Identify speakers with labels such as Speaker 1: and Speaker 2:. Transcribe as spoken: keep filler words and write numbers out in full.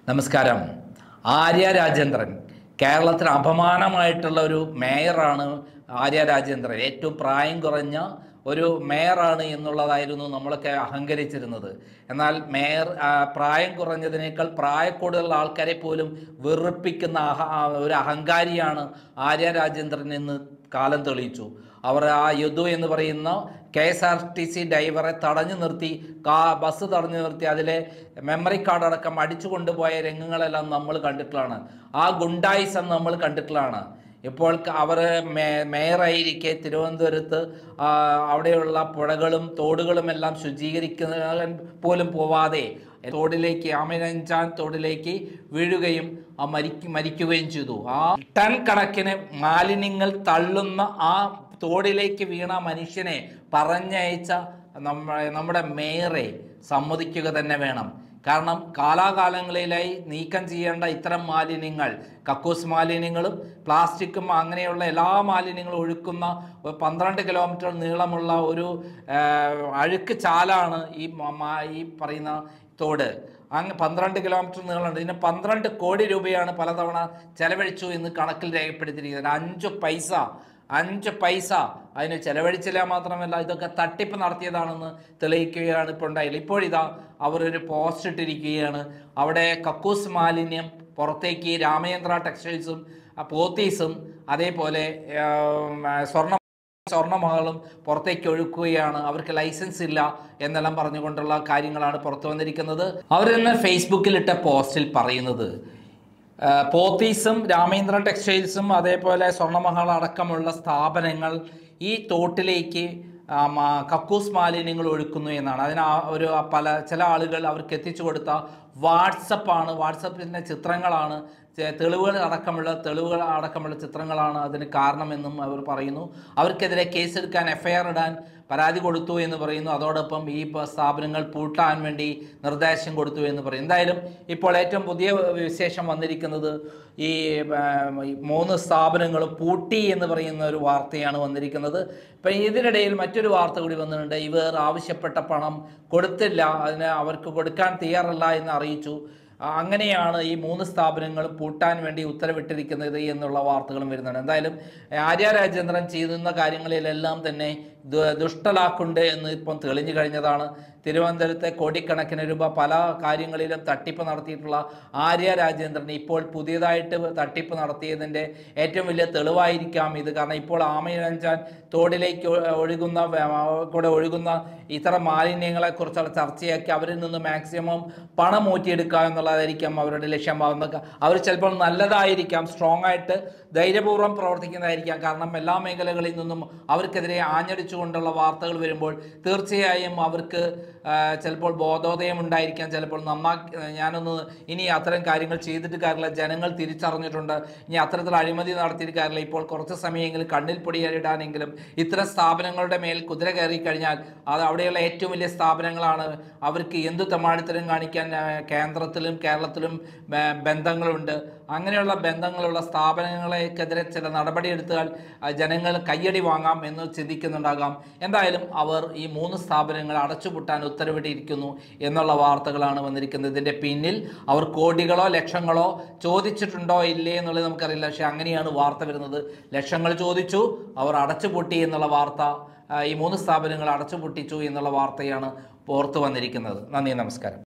Speaker 1: നമസ്കാരം. ആര്യ രാജേന്ദ്രൻ കേരളത്തിന് അപമാനമായിട്ടുള്ള ഒരു മേയറാണ്. ആര്യ രാജേന്ദ്രൻ ഏറ്റവും പ്രായം കുറഞ്ഞ ഒരു മേയറാണ് എന്നുള്ളതായിരുന്നു നമ്മളൊക്കെ അഹങ്കരിച്ചിരുന്നത്. എന്നാൽ മേയർ പ്രായം കുറഞ്ഞതിനേക്കാൾ പ്രായക്കൂടുതലുള്ള ആൾക്കാരെ പോലും വെറുപ്പിക്കുന്ന അഹ ഒരു അഹങ്കാരിയാണ് ആര്യ രാജേന്ദ്രൻ എന്ന് കാലം തെളിയിച്ചു. അവർ ആ യദു എന്ന് പറയുന്ന K S R T C ഡ്രൈവറെ തടഞ്ഞു നിർത്തി, കാ ബസ് തടഞ്ഞു നിർത്തി അതിലെ മെമ്മറി കാർഡ് അടക്കം അടിച്ചു കൊണ്ടുപോയ രംഗങ്ങളെല്ലാം നമ്മൾ കണ്ടിട്ടുള്ളതാണ്. ആ ഗുണ്ടായിസം നമ്മൾ കണ്ടിട്ടുള്ളതാണ്. ഇപ്പോൾ അവർ മേ മേയറായിരിക്കെ തിരുവനന്തപുരത്ത് അവിടെയുള്ള പുഴകളും തോടുകളും എല്ലാം ശുചീകരിക്കുന്ന പോലും പോവാതെ തോടിലേക്ക് ആമയിഴഞ്ചാൻ തോടിലേക്ക് വീഴുകയും ആ മരിക്ക മരിക്കുകയും ചെയ്തു. ആ ടൺ കണക്കിന് മാലിന്യങ്ങൾ തള്ളുന്ന ആ തോടിലേക്ക് വീണ മനുഷ്യനെ പറഞ്ഞയച്ച നമ്മ നമ്മുടെ മേയറെ സമ്മതിക്കുക തന്നെ വേണം. കാരണം കാലാകാലങ്ങളിലായി നീക്കം ചെയ്യേണ്ട ഇത്തരം മാലിന്യങ്ങൾ, കക്കൂസ് മാലിന്യങ്ങളും പ്ലാസ്റ്റിക്കും അങ്ങനെയുള്ള എല്ലാ മാലിന്യങ്ങളും ഒഴുക്കുന്ന പന്ത്രണ്ട് കിലോമീറ്റർ നീളമുള്ള ഒരു അഴുക്ക് ചാലാണ് ഈ ഈ പറയുന്ന തോട്. അങ്ങ് പന്ത്രണ്ട് കിലോമീറ്റർ നീളമുണ്ട്. ഇതിന് പന്ത്രണ്ട് കോടി രൂപയാണ് പലതവണ ചെലവഴിച്ചു എന്ന് കണക്കിൽ രേഖപ്പെടുത്തിയിരിക്കുന്നത്. അഞ്ച് പൈസ അഞ്ച് പൈസ അതിന് ചെലവഴിച്ചില്ല. മാത്രമല്ല ഇതൊക്കെ തട്ടിപ്പ് നടത്തിയതാണെന്ന് തെളിയിക്കുകയാണ് ഇപ്പോൾ ഉണ്ടായില്ല. ഇപ്പോഴിതാ അവരൊരു പോസ്റ്റ് ഇട്ടിരിക്കുകയാണ്. അവിടെ കക്കൂസ് മാലിന്യം പുറത്തേക്ക് രാമചന്ദ്ര ടെക്സ്റ്റൈൽസും പോത്തീസും അതേപോലെ സ്വർണ്ണ സ്വർണ്ണമകളും പുറത്തേക്ക് ഒഴുക്കുകയാണ്. അവർക്ക് ലൈസൻസ് ഇല്ല എന്നെല്ലാം പറഞ്ഞുകൊണ്ടുള്ള കാര്യങ്ങളാണ് പുറത്തു വന്നിരിക്കുന്നത്. അവരിന്ന് ഫേസ്ബുക്കിലിട്ട പോസ്റ്റിൽ പറയുന്നത്, പോത്തീസും രാമേന്ദ്രൻ ടെക്സ്റ്റൈൽസും അതേപോലെ സ്വർണ്ണമഹൽ അടക്കമുള്ള സ്ഥാപനങ്ങൾ ഈ തോട്ടിലേക്ക് കക്കൂസ് മാലിന്യങ്ങൾ ഒഴുക്കുന്നു എന്നാണ്. അതിന് ഒരു പല ചില ആളുകൾ അവർക്ക് എത്തിച്ചു കൊടുത്ത വാട്സപ്പാണ്, വാട്സപ്പിൻ്റെ ചിത്രങ്ങളാണ്, തെളിവുകൾ അടക്കമുള്ള തെളിവുകൾ അടക്കമുള്ള ചിത്രങ്ങളാണ് അതിന് കാരണമെന്നും അവർ പറയുന്നു. അവർക്കെതിരെ കേസെടുക്കാൻ എഫ് ഐ ആർ ഇടാൻ പരാതി കൊടുത്തു എന്ന് പറയുന്നു. അതോടൊപ്പം ഈ സ്ഥാപനങ്ങൾ പൂട്ടാൻ വേണ്ടി നിർദ്ദേശം കൊടുത്തു എന്ന് പറയും. എന്തായാലും ഇപ്പോൾ ഏറ്റവും പുതിയ വിശേഷം വന്നിരിക്കുന്നത് ഈ മൂന്ന് സ്ഥാപനങ്ങളും പൂട്ടി എന്ന് പറയുന്ന ഒരു വാർത്തയാണ് വന്നിരിക്കുന്നത്. ഇപ്പം ഇതിനിടയിൽ മറ്റൊരു വാർത്ത കൂടി വന്നിട്ടുണ്ട്. ഇവർ ആവശ്യപ്പെട്ട പണം കൊടുത്തില്ല, അതിന് അവർക്ക് കൊടുക്കാൻ തയ്യാറല്ല എന്ന് അറിയിച്ചു. അങ്ങനെയാണ് ഈ മൂന്ന് സ്ഥാപനങ്ങളും പൂട്ടാൻ വേണ്ടി ഉത്തരവിട്ടിരിക്കുന്നത് എന്നുള്ള വാർത്തകളും വരുന്നുണ്ട്. എന്തായാലും ആര്യ രാജേന്ദ്രൻ ചെയ്യുന്ന കാര്യങ്ങളിലെല്ലാം തന്നെ ദുഷ്ടലാക്കുണ്ട് എന്ന് ഇപ്പം തെളിഞ്ഞു കഴിഞ്ഞതാണ്. തിരുവനന്തപുരത്തെ കോടിക്കണക്കിന് രൂപ പല കാര്യങ്ങളിലും തട്ടിപ്പ് നടത്തിയിട്ടുള്ള ആര്യ രാജേന്ദ്രൻ ഇപ്പോൾ പുതിയതായിട്ട് തട്ടിപ്പ് നടത്തിയതിൻ്റെ ഏറ്റവും വലിയ തെളിവായിരിക്കാം ഇത്. കാരണം ഇപ്പോൾ ആമയിഴഞ്ചാൻ തോടിലേക്ക് ഒഴുകുന്ന കൂടെ ഒഴുകുന്ന ഇത്തരം മാലിന്യങ്ങളെക്കുറിച്ചുള്ള ചർച്ചയാക്കി അവരിൽ നിന്ന് മാക്സിമം പണം ഊറ്റിയെടുക്കുക എന്നുള്ളതായിരിക്കാം അവരുടെ ലക്ഷ്യമാവുന്നത്. അവർ ചിലപ്പോൾ നല്ലതായിരിക്കാം, സ്ട്രോങ് ആയിട്ട് ധൈര്യപൂർവ്വം പ്രവർത്തിക്കുന്നതായിരിക്കാം. കാരണം എല്ലാ മേഖലകളിൽ നിന്നും അവർക്കെതിരെ ആഞ്ഞടിച്ചുകൊണ്ടുള്ള വാർത്തകൾ വരുമ്പോൾ തീർച്ചയായും അവർക്ക് ചിലപ്പോൾ ബോധോദയം ഉണ്ടായിരിക്കാം. ചിലപ്പോൾ നന്നാക്കി ഞാനൊന്ന് ഇനി അത്തരം കാര്യങ്ങൾ ചെയ്തിട്ട് കാര്യമില്ല, ജനങ്ങൾ തിരിച്ചറിഞ്ഞിട്ടുണ്ട്, ഇനി അത്തരത്തിൽ അഴിമതി നടത്തിയിട്ട് കാര്യമില്ല, ഇപ്പോൾ കുറച്ച് സമയമെങ്കിലും കണ്ണിൽ പൊടിയിടാനെങ്കിലും ഇത്തരം സ്ഥാപനങ്ങളുടെ മേൽ കുതിര കയറി കഴിഞ്ഞാൽ അത് അവിടെയുള്ള ഏറ്റവും വലിയ സ്ഥാപനങ്ങളാണ്. അവർക്ക് എന്ത് തെമ്മാടിത്തരം കാണിക്കാൻ കേന്ദ്രത്തിലും കേരളത്തിലും ബന്ധങ്ങളുണ്ട്. അങ്ങനെയുള്ള ബന്ധങ്ങളുള്ള സ്ഥാപനങ്ങളെക്കെതിരെ ചില നടപടിയെടുത്താൽ ജനങ്ങൾ കയ്യടി വാങ്ങാം എന്ന് ചിന്തിക്കുന്നുണ്ടാകാം. എന്തായാലും അവർ ഈ മൂന്ന് സ്ഥാപനങ്ങൾ അടച്ചുപൂട്ടാൻ ഉത്തരവിട്ടിരിക്കുന്നു എന്നുള്ള വാർത്തകളാണ് വന്നിരിക്കുന്നത്. ഇതിൻ്റെ പിന്നിൽ അവർ കോടികളോ ലക്ഷങ്ങളോ ചോദിച്ചിട്ടുണ്ടോ ഇല്ലേ എന്നുള്ളത് നമുക്കറിയില്ല. പക്ഷേ അങ്ങനെയാണ് വാർത്ത വരുന്നത്. ലക്ഷങ്ങൾ ചോദിച്ചു, അവർ അടച്ചുപൂട്ടി എന്നുള്ള വാർത്ത, ഈ മൂന്ന് സ്ഥാപനങ്ങൾ അടച്ചുപൂട്ടിച്ചു എന്നുള്ള വാർത്തയാണ് പുറത്തു വന്നിരിക്കുന്നത്. നന്ദി, നമസ്കാരം.